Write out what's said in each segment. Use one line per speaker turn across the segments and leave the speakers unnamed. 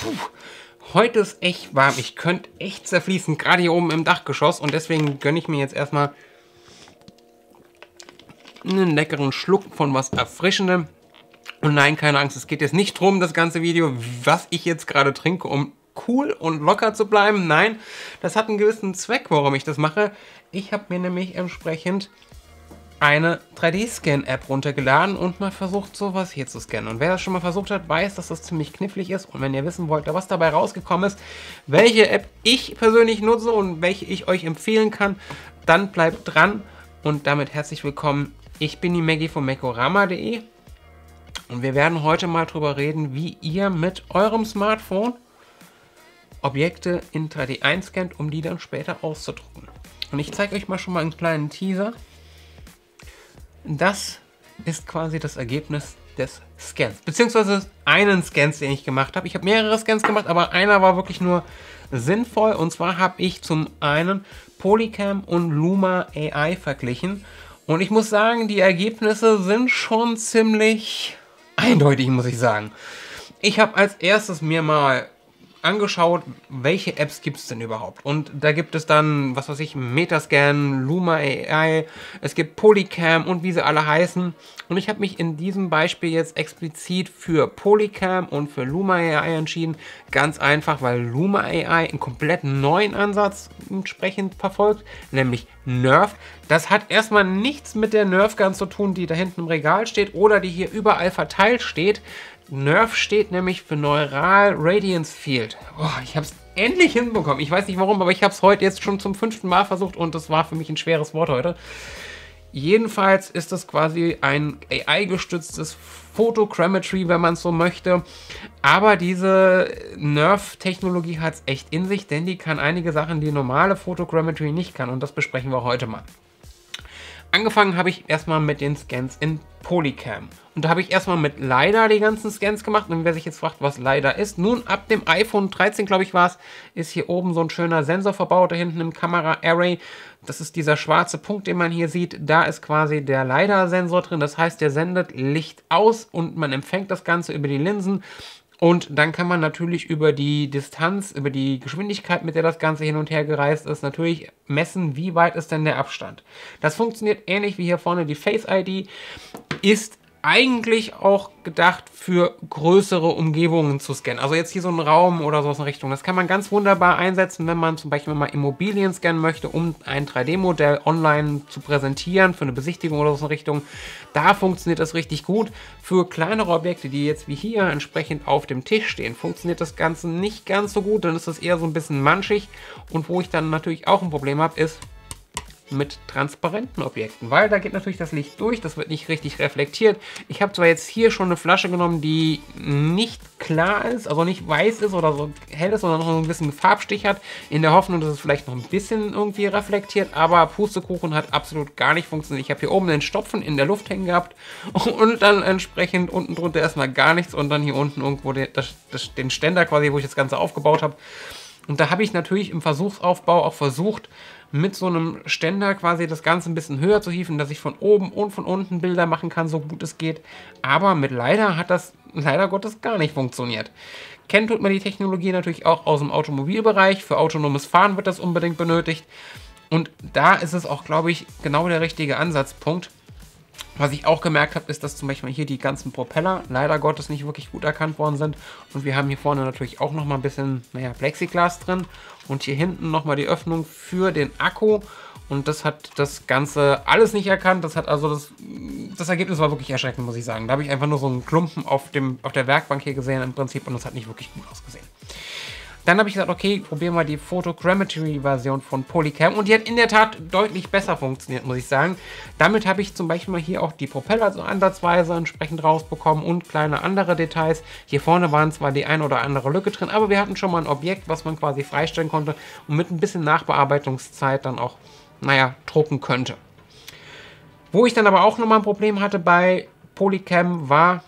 Heute ist echt warm. Ich könnte echt zerfließen, gerade hier oben im Dachgeschoss. Und deswegen gönne ich mir jetzt erstmal einen leckeren Schluck von was Erfrischendem. Und nein, keine Angst, es geht jetzt nicht darum, das ganze Video, was ich jetzt gerade trinke, um cool und locker zu bleiben. Nein, das hat einen gewissen Zweck, warum ich das mache. Ich habe mir nämlich entsprechend eine 3D-Scan-App runtergeladen und mal versucht, sowas hier zu scannen. Und wer das schon mal versucht hat, weiß, dass das ziemlich knifflig ist. Und wenn ihr wissen wollt, was dabei rausgekommen ist, welche App ich persönlich nutze und welche ich euch empfehlen kann, dann bleibt dran. Und damit herzlich willkommen. Ich bin die Maggie von Mekorama.de und wir werden heute mal drüber reden, wie ihr mit eurem Smartphone Objekte in 3D einscannt, um die dann später auszudrucken. Und ich zeige euch mal schon mal einen kleinen Teaser. Das ist quasi das Ergebnis des Scans, beziehungsweise einen Scans, den ich gemacht habe. Ich habe mehrere Scans gemacht, aber einer war wirklich nur sinnvoll. Und zwar habe ich zum einen Polycam und Luma AI verglichen. Und ich muss sagen, die Ergebnisse sind schon ziemlich eindeutig, muss ich sagen. Ich habe als erstes mir mal angeschaut, welche Apps gibt es denn überhaupt. Und da gibt es dann, was weiß ich, Metascan, Luma AI, es gibt Polycam und wie sie alle heißen. Und ich habe mich in diesem Beispiel jetzt explizit für Polycam und für Luma AI entschieden. Ganz einfach, weil Luma AI einen komplett neuen Ansatz entsprechend verfolgt, nämlich Nerf. Das hat erstmal nichts mit der Nerf Gun zu tun, die da hinten im Regal steht oder die hier überall verteilt steht. Nerf steht nämlich für Neural Radiance Field. Oh, ich habe es endlich hinbekommen. Ich weiß nicht warum, aber ich habe es heute jetzt schon zum 5. Mal versucht und das war für mich ein schweres Wort heute. Jedenfalls ist das quasi ein AI-gestütztes Photogrammetry, wenn man es so möchte. Aber diese Nerf-Technologie hat es echt in sich, denn die kann einige Sachen, die normale Photogrammetry nicht kann. Und das besprechen wir heute mal. Angefangen habe ich erstmal mit den Scans in Polycam. Und da habe ich erstmal mit LiDAR die ganzen Scans gemacht. Und wer sich jetzt fragt, was LiDAR ist, nun ab dem iPhone 13, glaube ich, war es, ist hier oben so ein schöner Sensor verbaut, da hinten im Kamera-Array. Das ist dieser schwarze Punkt, den man hier sieht. Da ist quasi der LiDAR-Sensor drin. Das heißt, der sendet Licht aus und man empfängt das Ganze über die Linsen. Und dann kann man natürlich über die Distanz, über die Geschwindigkeit, mit der das Ganze hin und her gereist ist, natürlich messen, wie weit ist denn der Abstand. Das funktioniert ähnlich wie hier vorne die Face ID, ist eigentlich auch gedacht für größere Umgebungen zu scannen. Also jetzt hier so ein Raum oder sowas in Richtung. Das kann man ganz wunderbar einsetzen, wenn man zum Beispiel mal Immobilien scannen möchte, um ein 3D-Modell online zu präsentieren, für eine Besichtigung oder so in Richtung. Da funktioniert das richtig gut. Für kleinere Objekte, die jetzt wie hier entsprechend auf dem Tisch stehen, funktioniert das Ganze nicht ganz so gut. Dann ist das eher so ein bisschen manchig. Und wo ich dann natürlich auch ein Problem habe, ist mit transparenten Objekten, weil da geht natürlich das Licht durch, das wird nicht richtig reflektiert. Ich habe zwar jetzt hier schon eine Flasche genommen, die nicht klar ist, also nicht weiß ist oder so hell ist, sondern noch ein bisschen Farbstich hat, in der Hoffnung, dass es vielleicht noch ein bisschen irgendwie reflektiert, aber Pustekuchen hat absolut gar nicht funktioniert. Ich habe hier oben den Stopfen in der Luft hängen gehabt und dann entsprechend unten drunter erstmal gar nichts und dann hier unten irgendwo den Ständer quasi, wo ich das Ganze aufgebaut habe. Und da habe ich natürlich im Versuchsaufbau auch versucht, mit so einem Ständer quasi das Ganze ein bisschen höher zu hieven, dass ich von oben und von unten Bilder machen kann, so gut es geht. Aber mit LiDAR hat das leider Gottes gar nicht funktioniert. Kennt tut man die Technologie natürlich auch aus dem Automobilbereich. Für autonomes Fahren wird das unbedingt benötigt. Und da ist es auch, glaube ich, genau der richtige Ansatzpunkt. Was ich auch gemerkt habe, ist, dass zum Beispiel hier die ganzen Propeller leider Gottes nicht wirklich gut erkannt worden sind. Und wir haben hier vorne natürlich auch noch mal ein bisschen, naja, Plexiglas drin. Und hier hinten noch mal die Öffnung für den Akku. Und das hat das Ganze alles nicht erkannt. Das hat also das Ergebnis war wirklich erschreckend, muss ich sagen. Da habe ich einfach nur so einen Klumpen auf der Werkbank hier gesehen im Prinzip. Und das hat nicht wirklich gut ausgesehen. Dann habe ich gesagt, okay, probieren wir die Photogrammetry-Version von Polycam. Und die hat in der Tat deutlich besser funktioniert, muss ich sagen. Damit habe ich zum Beispiel mal hier auch die Propeller so ansatzweise entsprechend rausbekommen und kleine andere Details. Hier vorne waren zwar die ein oder andere Lücke drin, aber wir hatten schon mal ein Objekt, was man quasi freistellen konnte und mit ein bisschen Nachbearbeitungszeit dann auch, naja, drucken könnte. Wo ich dann aber auch nochmal ein Problem hatte bei Polycam war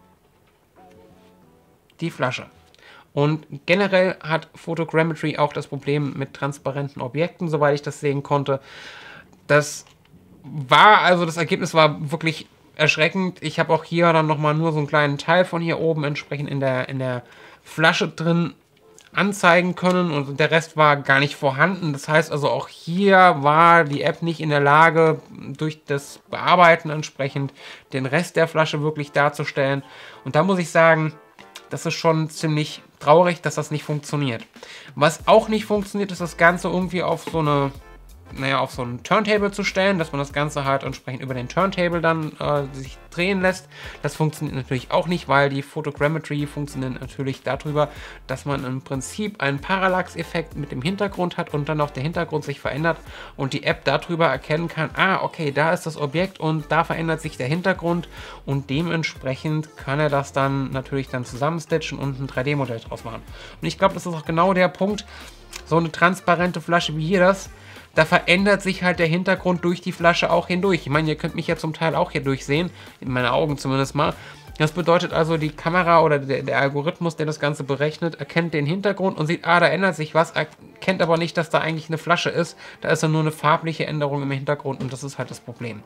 die Flasche. Und generell hat Photogrammetry auch das Problem mit transparenten Objekten, soweit ich das sehen konnte. Das Ergebnis war wirklich erschreckend. Ich habe auch hier dann nochmal nur so einen kleinen Teil von hier oben entsprechend in der Flasche drin anzeigen können und der Rest war gar nicht vorhanden. Das heißt also, auch hier war die App nicht in der Lage, durch das Bearbeiten entsprechend den Rest der Flasche wirklich darzustellen. Und da muss ich sagen, das ist schon ziemlich traurig, dass das nicht funktioniert. Was auch nicht funktioniert, ist das Ganze irgendwie auf so eine, auf so ein Turntable zu stellen, dass man das Ganze halt entsprechend über den Turntable dann sich drehen lässt. Das funktioniert natürlich auch nicht, weil die Photogrammetry funktioniert natürlich darüber, dass man im Prinzip einen Parallax-Effekt mit dem Hintergrund hat und dann auch der Hintergrund sich verändert und die App darüber erkennen kann, okay, da ist das Objekt und da verändert sich der Hintergrund und dementsprechend kann er das dann natürlich dann zusammenstitchen und ein 3D-Modell draus machen. Und ich glaube, das ist auch genau der Punkt, so eine transparente Flasche wie hier das, da verändert sich halt der Hintergrund durch die Flasche auch hindurch. Ich meine, ihr könnt mich ja zum Teil auch hier durchsehen, in meine Augen zumindest mal. Das bedeutet also, die Kamera oder der Algorithmus, der das Ganze berechnet, erkennt den Hintergrund und sieht, da ändert sich was, erkennt aber nicht, dass da eigentlich eine Flasche ist. Da ist dann nur eine farbliche Änderung im Hintergrund und das ist halt das Problem.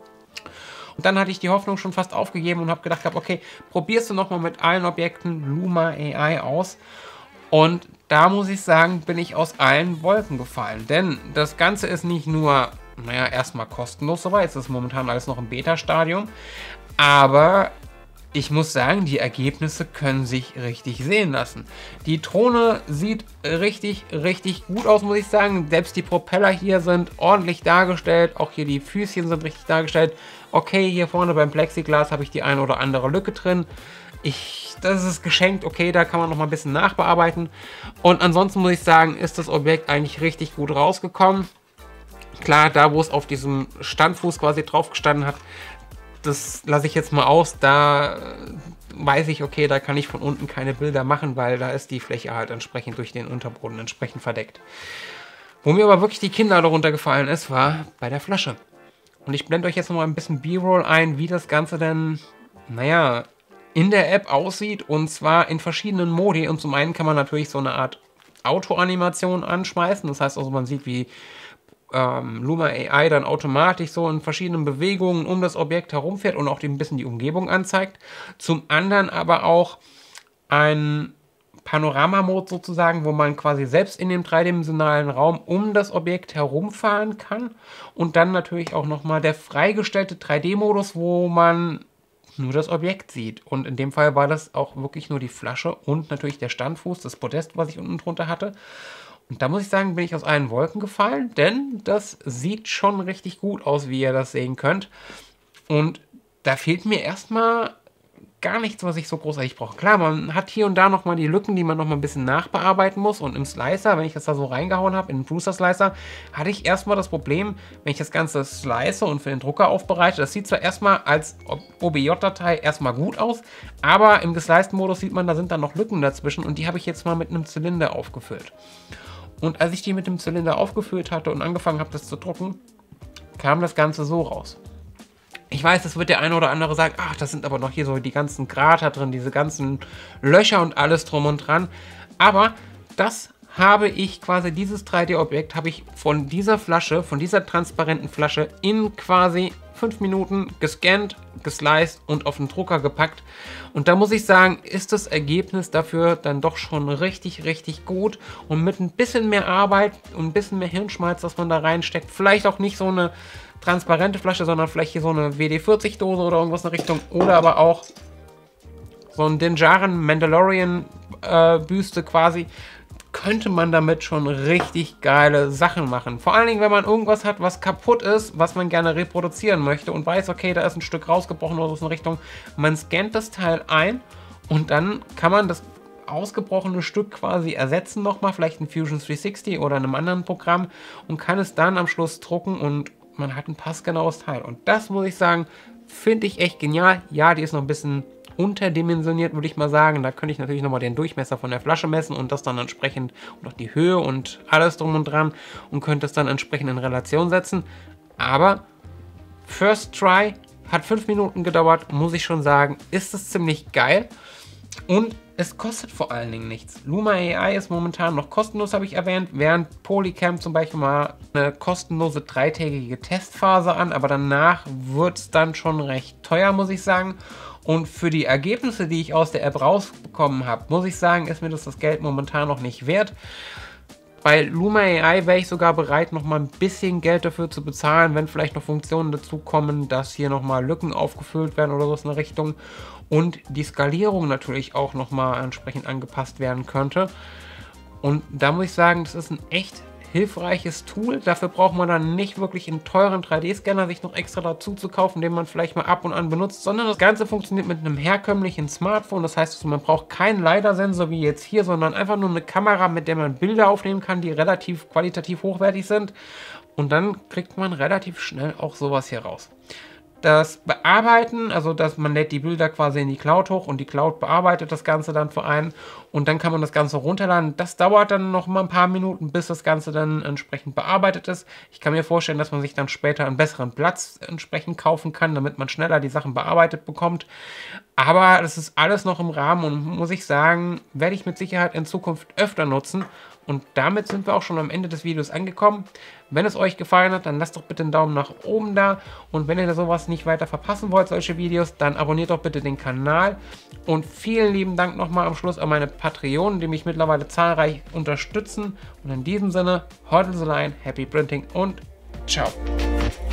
Und dann hatte ich die Hoffnung schon fast aufgegeben und habe gedacht, okay, probierst du nochmal mit allen Objekten Luma AI aus. Und da muss ich sagen, bin ich aus allen Wolken gefallen. Denn das Ganze ist nicht nur, erstmal kostenlos soweit. Es ist momentan alles noch im Beta-Stadium. Aber ich muss sagen, die Ergebnisse können sich richtig sehen lassen. Die Drohne sieht richtig, richtig gut aus, muss ich sagen. Selbst die Propeller hier sind ordentlich dargestellt. Auch hier die Füßchen sind richtig dargestellt. Okay, hier vorne beim Plexiglas habe ich die eine oder andere Lücke drin. Das ist geschenkt, okay, da kann man noch mal ein bisschen nachbearbeiten. Und ansonsten muss ich sagen, ist das Objekt eigentlich richtig gut rausgekommen. Klar, da wo es auf diesem Standfuß quasi drauf gestanden hat, das lasse ich jetzt mal aus. Da weiß ich, okay, da kann ich von unten keine Bilder machen, weil da ist die Fläche halt entsprechend durch den Unterboden entsprechend verdeckt. Wo mir aber wirklich die Kinder darunter gefallen ist, war bei der Flasche. Und ich blende euch jetzt noch mal ein bisschen B-Roll ein, wie das Ganze denn, in der App aussieht, und zwar in verschiedenen Modi. Und zum einen kann man natürlich so eine Art Auto-Animation anschmeißen. Das heißt also, man sieht, wie Luma AI dann automatisch so in verschiedenen Bewegungen um das Objekt herumfährt und auch ein bisschen die Umgebung anzeigt. Zum anderen aber auch ein Panorama-Mode sozusagen, wo man quasi selbst in dem dreidimensionalen Raum um das Objekt herumfahren kann. Und dann natürlich auch nochmal der freigestellte 3D-Modus, wo man nur das Objekt sieht. Und in dem Fall war das auch wirklich nur die Flasche und natürlich der Standfuß, das Podest, was ich unten drunter hatte. Und da muss ich sagen, bin ich aus allen Wolken gefallen, denn das sieht schon richtig gut aus, wie ihr das sehen könnt. Und da fehlt mir erstmal gar nichts, was ich so großartig brauche. Klar, man hat hier und da nochmal die Lücken, die man nochmal ein bisschen nachbearbeiten muss. Und im Slicer, wenn ich das da so reingehauen habe, in den Brucer Slicer, hatte ich erstmal das Problem, wenn ich das Ganze slice und für den Drucker aufbereite, das sieht zwar erstmal als OBJ-Datei erstmal gut aus, aber im gesliced Modus sieht man, da sind dann noch Lücken dazwischen und die habe ich jetzt mal mit einem Zylinder aufgefüllt. Und als ich die mit dem Zylinder aufgefüllt hatte und angefangen habe, das zu drucken, kam das Ganze so raus. Ich weiß, das wird der eine oder andere sagen, ach, das sind aber noch hier so die ganzen Krater drin, diese ganzen Löcher und alles drum und dran. Aber das habe ich quasi, dieses 3D-Objekt habe ich von dieser Flasche, von dieser transparenten Flasche in quasi 5 Minuten gescannt, gesliced und auf den Drucker gepackt. Und da muss ich sagen, ist das Ergebnis dafür dann doch schon richtig, richtig gut. Und mit ein bisschen mehr Arbeit und ein bisschen mehr Hirnschmalz, das man da reinsteckt, vielleicht auch nicht so eine transparente Flasche, sondern vielleicht hier so eine WD-40-Dose oder irgendwas in der Richtung. Oder aber auch so ein Din Djarin Mandalorian Büste quasi. Könnte man damit schon richtig geile Sachen machen. Vor allen Dingen, wenn man irgendwas hat, was kaputt ist, was man gerne reproduzieren möchte und weiß, okay, da ist ein Stück rausgebrochen oder so in Richtung. Man scannt das Teil ein und dann kann man das ausgebrochene Stück quasi ersetzen nochmal, vielleicht in Fusion 360 oder in einem anderen Programm und kann es dann am Schluss drucken und man hat ein passgenaues Teil. Und das muss ich sagen, finde ich echt genial. Ja, die ist noch ein bisschen unterdimensioniert, würde ich mal sagen. Da könnte ich natürlich nochmal den Durchmesser von der Flasche messen und das dann entsprechend und auch die Höhe und alles drum und dran und könnte es dann entsprechend in Relation setzen. Aber First Try hat 5 Minuten gedauert, muss ich schon sagen, ist es ziemlich geil und es kostet vor allen Dingen nichts. Luma AI ist momentan noch kostenlos, habe ich erwähnt, während Polycam zum Beispiel mal eine kostenlose 3-tägige Testphase an, aber danach wird es dann schon recht teuer, muss ich sagen. Und für die Ergebnisse, die ich aus der App rausbekommen habe, muss ich sagen, ist mir das Geld momentan noch nicht wert. Bei Luma AI wäre ich sogar bereit, nochmal ein bisschen Geld dafür zu bezahlen, wenn vielleicht noch Funktionen dazu kommen, dass hier nochmal Lücken aufgefüllt werden oder so in der Richtung. Und die Skalierung natürlich auch nochmal entsprechend angepasst werden könnte. Und da muss ich sagen, das ist ein echt hilfreiches Tool. Dafür braucht man dann nicht wirklich einen teuren 3D-Scanner sich noch extra dazu zu kaufen, den man vielleicht mal ab und an benutzt, sondern das Ganze funktioniert mit einem herkömmlichen Smartphone. Das heißt, man braucht keinen LiDAR-Sensor wie jetzt hier, sondern einfach nur eine Kamera, mit der man Bilder aufnehmen kann, die relativ qualitativ hochwertig sind. Und dann kriegt man relativ schnell auch sowas hier raus. Das Bearbeiten, also dass man lädt die Bilder quasi in die Cloud hoch und die Cloud bearbeitet das Ganze dann für einen und dann kann man das Ganze runterladen. Das dauert dann noch mal ein paar Minuten, bis das Ganze dann entsprechend bearbeitet ist. Ich kann mir vorstellen, dass man sich dann später einen besseren Platz entsprechend kaufen kann, damit man schneller die Sachen bearbeitet bekommt. Aber das ist alles noch im Rahmen und muss ich sagen, werde ich mit Sicherheit in Zukunft öfter nutzen. Und damit sind wir auch schon am Ende des Videos angekommen. Wenn es euch gefallen hat, dann lasst doch bitte einen Daumen nach oben da. Und wenn ihr sowas nicht weiter verpassen wollt, solche Videos, dann abonniert doch bitte den Kanal. Und vielen lieben Dank nochmal am Schluss an meine Patreonen, die mich mittlerweile zahlreich unterstützen. Und in diesem Sinne, Hodl the Line, Happy Printing und ciao.